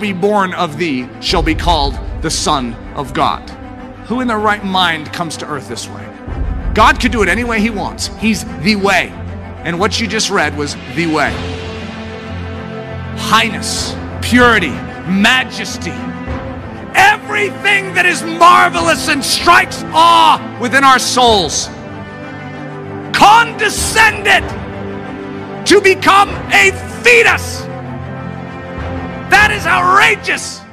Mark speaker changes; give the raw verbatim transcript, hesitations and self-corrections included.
Speaker 1: be born of thee shall be called the Son of God. Who in their right mind comes to earth this way? God could do it any way he wants. He's the way. And what you just read was the way. Highness, purity, majesty, everything that is marvelous and strikes awe within our souls, condescended to become a fetus. That is outrageous.